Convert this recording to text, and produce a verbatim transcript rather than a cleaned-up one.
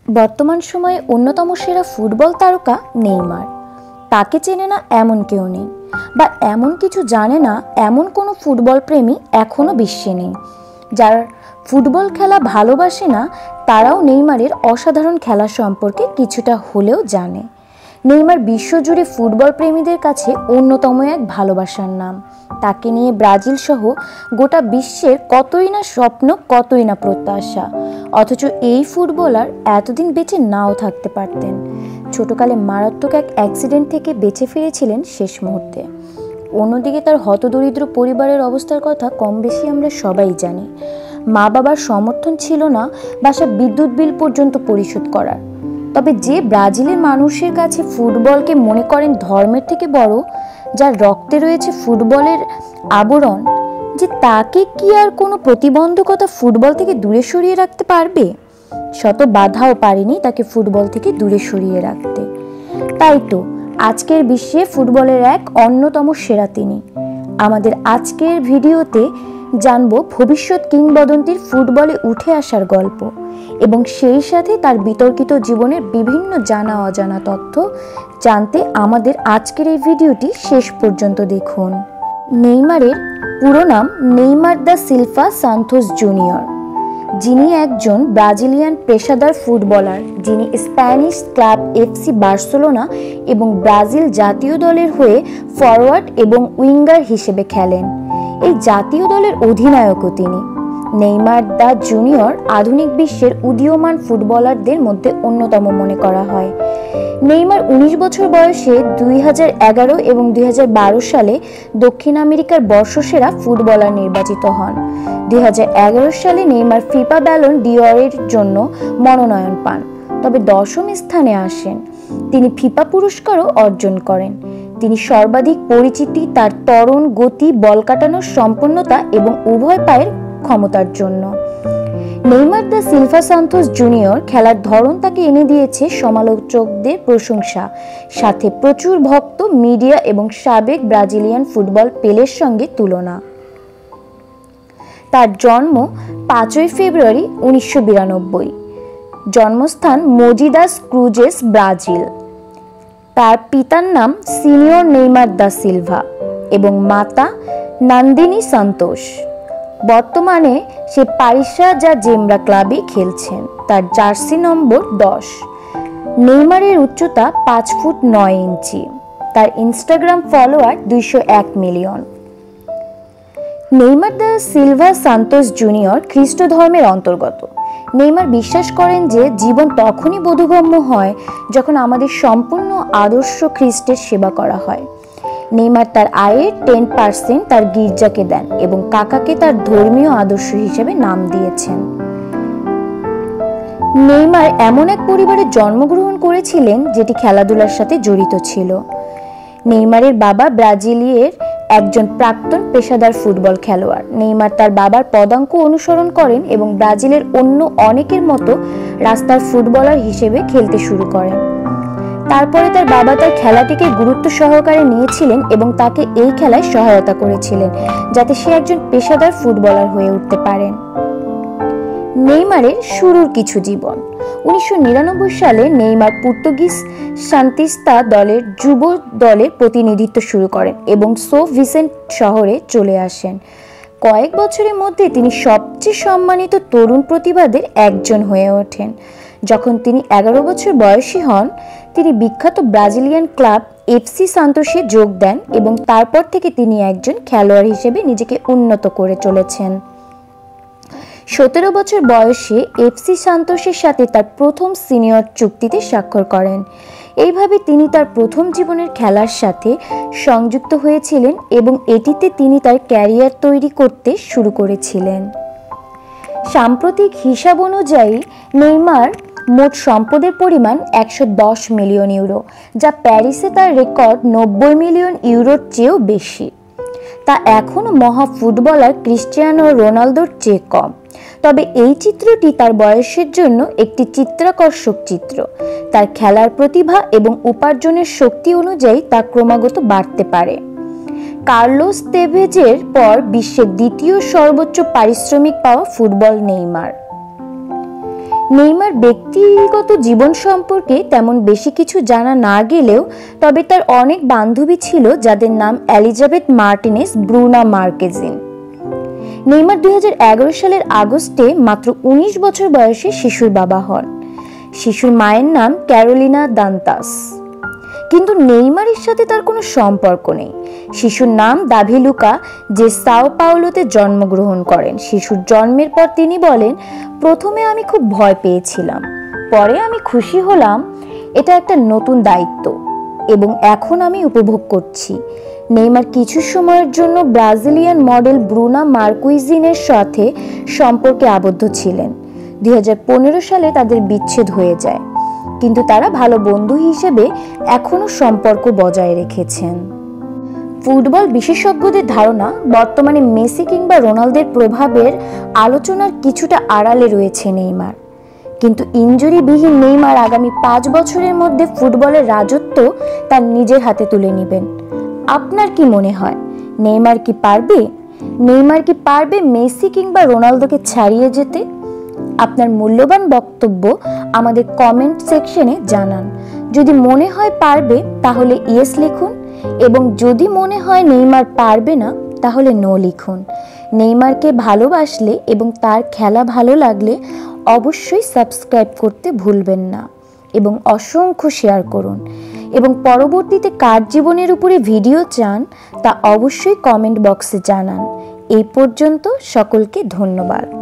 বর্তমান সময়ে অন্যতম সেরা ফুটবল তারকা নেইমার। তাকে চেনে না এমন কেউ নেই, বা এমন কিছু জানে না এমন কোনো ফুটবল প্রেমী এখনো বিশ্বে নেই। যারা ফুটবল খেলা ভালোবাসে না তারাও নেইমারের অসাধারণ খেলা সম্পর্কে কিছুটা হলেও জানে। নেইমার বিশ্বজুড়ে ফুটবল প্রেমীদের কাছে অন্যতম এক ভালোবাসার নাম। তাকে নিয়ে ব্রাজিল সহ গোটা বিশ্বের কতই না স্বপ্ন, কতই না প্রত্যাশা। অথচ এই ফুটবলার এতদিন বেঁচে নাও থাকতে পারতেন। ছোটকালে মারাত্মক এক অ্যাক্সিডেন্ট থেকে বেঁচে ফিরেছিলেন শেষ মুহূর্তে। অন্যদিকে তার হতদরিদ্র পরিবারের অবস্থার কথা কম বেশি আমরা সবাই জানি। মা বাবার সমর্থন ছিল না বাসার বিদ্যুৎ বিল পর্যন্ত পরিশোধ করার। তবে যে ব্রাজিলের মানুষের কাছে ফুটবলকে মনে করেন ধর্মের থেকে বড়, যার রক্তে রয়েছে ফুটবলের আবরণ, যে তাকে কি আর কোনো প্রতিবন্ধকতা ফুটবল থেকে দূরে সরিয়ে রাখতে পারবে? শত বাধাও পারেনি তাকে ফুটবল থেকে দূরে সরিয়ে রাখতে। তাই তো আজকের বিশ্বে ফুটবলের এক অন্যতম সেরা তিনি। আমাদের আজকের ভিডিওতে জানবো ভবিষ্যৎ কিংবদন্তির ফুটবলে উঠে আসার গল্প এবং সেই সাথে তার বিতর্কিত জীবনের বিভিন্ন জানা অজানা তথ্য। জানতে আমাদের আজকের এই ভিডিওটি শেষ পর্যন্ত দেখুন। নেইমারের পুরো নাম Neymar da Silva Santos Junior, যিনি একজন ব্রাজিলিয়ান পেশাদার ফুটবলার, যিনি স্প্যানিশ ক্লাব এফসি বার্সেলোনা এবং ব্রাজিল জাতীয় দলের হয়ে ফরওয়ার্ড এবং উইঙ্গার হিসেবে খেলেন। এই জাতীয় দলের অধিনায়কও তিনি। নেইমার দা জুনিয়র আধুনিক বিশ্বের উদীয়মান ফুটবলারদের মধ্যে অন্যতম মনে করা হয়। নেইমার উনিশ বছর বয়সে দুই হাজার এগারো এবং দুই হাজার বারো সালে দক্ষিণ আমেরিকার বর্ষসেরা ফুটবলার নির্বাচিত হন। দুই হাজার এগারো সালে নেইমার ফিফা ব্যালন ডি'অরের জন্য মনোনয়ন পান, তবে দশম স্থানে আসেন। তিনি ফিফা পুরস্কারও অর্জন করেন। তিনি সর্বাধিক পরিচিতি তার ত্বরণ, গতি, বল কাটানোর সম্পন্নতা এবং উভয় পায়ের ক্ষমতার জন্য। Neymar da Silva Santos Junior খেলার ধরন তাকে এনে দিয়েছে সমালোচকদের প্রশংসা, সাথে প্রচুর ভক্ত, মিডিয়া এবং সাবেক ব্রাজিলিয়ান ফুটবল পেলের সঙ্গে তুলনা। তার জন্ম পাঁচই ফেব্রুয়ারি উনিশশো বিরানব্বই। জন্মস্থান মোজি দাস ক্রুজেস, ব্রাজিল। তার পিতার নাম সিনিয়র নেইমার দা সিলভা এবং মাতা নান্দিনী সান্তোস। বর্তমানে সে পারিসা যা জেমরা ক্লাবে খেলছেন। তার জার্সি নম্বর দশ। নেইমারের উচ্চতা পাঁচ ফুট নয় ইঞ্চি। তার ইনস্টাগ্রাম ফলোয়ার দুইশো এক million. Neymar da Silva Santos Junior খ্রিস্ট ধর্মের অন্তর্গত। নেইমার বিশ্বাস করেন যে জীবন তখনই বোধগম্য হয় যখন আমাদের সম্পূর্ণ আদর্শ খ্রিস্টের সেবা করা হয়। নেইমার তার আয়ের টেন পার্সেন্ট তার গির্জাকে দেন এবং কাকাকে তার ধর্মীয় আদর্শ হিসেবে নাম দিয়েছেন। নেইমার এমন এক পরিবারে জন্মগ্রহণ করেছিলেন যেটি খেলাধুলার সাথে জড়িত ছিল। নেইমারের বাবা ব্রাজিলিয়ের একজন প্রাক্তন পেশাদার ফুটবল খেলোয়াড়। নেইমার তার বাবার পদাঙ্ক অনুসরণ করেন এবং ব্রাজিলের অন্য অনেকের মতো রাস্তার ফুটবলার হিসেবে খেলতে শুরু করেন। তারপরে তার বাবা তার খেলাটিকে গুরুত্ব সহকারে নিয়েছিলেন এবং তাকে এই খেলায় সহায়তা করেছিলেন যাতে সে একজন পেশাদার ফুটবলার হয়ে উঠতে পারেন। নেইমারের শুরুর কিছু জীবন। উনিশশো নিরানব্বই সালে নেইমার পর্তুগিজ সান্তিস্তা দলের যুব দলের প্রতিনিধিত্ব শুরু করেন এবং সো ভিসেন্ট শহরে চলে আসেন। কয়েক বছরের মধ্যে তিনি সবচেয়ে সম্মানিত তরুণ প্রতিভাদের একজন হয়ে ওঠেন। যখন তিনি এগারো বছর বয়সী হন, তিনি বিখ্যাত ব্রাজিলিয়ান ক্লাব এফসি সান্তোসে যোগ দেন এবং তারপর থেকে তিনি একজন খেলোয়াড় হিসেবে নিজেকে উন্নত করে চলেছেন। সতেরো বছর বয়সে এফসি সান্তোসের সাথে তার প্রথম সিনিয়র চুক্তিতে স্বাক্ষর করেন। এইভাবে তিনি তার প্রথম জীবনের খেলার সাথে সংযুক্ত হয়েছিলেন এবং এটিতে তিনি তার ক্যারিয়ার তৈরি করতে শুরু করেছিলেন। সাম্প্রতিক হিসাব অনুযায়ী নেইমার মোট সম্পদের পরিমাণ একশো দশ মিলিয়ন ইউরো, যা প্যারিসে তার রেকর্ড নব্বই মিলিয়ন ইউরোর চেয়েও বেশি। তা এখনও মহা ফুটবলার ক্রিস্টিয়ানো রোনালদোর চেয়ে কম। তবে এই চিত্রটি তার বয়সের জন্য একটি চিত্তাকর্ষক চিত্র। তার খেলার প্রতিভা এবং উপার্জনের শক্তি অনুযায়ী তা ক্রমাগত বাড়তে পারে। কার্লোস তেভেজের পর বিশ্বের দ্বিতীয় সর্বোচ্চ পারিশ্রমিক পাওয়া ফুটবল নেইমার। নেইমার ব্যক্তিগত জীবন সম্পর্কে তেমন বেশি কিছু জানা না গেলেও তবে তার অনেক বান্ধবী ছিল যাদের নাম Elizabeth Martinez, Bruna Marquezine. Neymar দুই হাজার এগারো সালের আগস্টে মাত্র উনিশ বছর বয়সে শিশুর বাবা হন। শিশুর মায়ের নাম ক্যারোলিনা দান্তাস। কিন্তু নেইমারের সাথে তার কোনো সম্পর্ক নেই। শিশুর নাম দাভি লুকা, যে সাও পাওলোতে জন্মগ্রহণ করেন। শিশুর জন্মের পর তিনি বলেন, প্রথমে আমি খুব ভয় পেয়েছিলাম, পরে আমি খুশি হলাম। এটা একটা নতুন দায়িত্ব এবং এখন আমি উপভোগ করছি। নেইমার কিছু সময়ের জন্য ব্রাজিলিয়ান মডেল ব্রুনা মার্কুইজিনের সাথে সম্পর্কে আবদ্ধ ছিলেন। দুই হাজার পনেরো সালে তাদের বিচ্ছেদ হয়ে যায়, কিন্তু তারা ভালো বন্ধু হিসেবে এখনো সম্পর্ক বজায় রেখেছেন। ফুটবল বিশেষজ্ঞদের ধারণা, বর্তমানে মেসি কিংবা রোনালদোর প্রভাবের আলোচনার কিছুটা আড়ালে রয়েছে নেইমার। কিন্তু ইনজুরিবিহীন নেইমার আগামী পাঁচ বছরের মধ্যে ফুটবলের রাজত্ব তার নিজের হাতে তুলে নেবেন। আপনার কি মনে হয়, নেইমার কি পারবে? নেইমার কি পারবে মেসি কিংবা রোনালদোকে ছাড়িয়ে যেতে? আপনার মূল্যবান বক্তব্য আমাদের কমেন্ট সেকশনে জানান। যদি মনে হয় পারবে তাহলে ইয়েস লিখুন, এবং যদি মনে হয় নেইমার পারবে না তাহলে নো লিখুন। নেইমারকে ভালোবাসলে এবং তার খেলা ভালো লাগলে অবশ্যই সাবস্ক্রাইব করতে ভুলবেন না এবং অসংখ্য শেয়ার করুন। এবং পরবর্তীতে কার জীবনের উপরে ভিডিও চান তা অবশ্যই কমেন্ট বক্সে জানান। এই পর্যন্ত সকলকে ধন্যবাদ।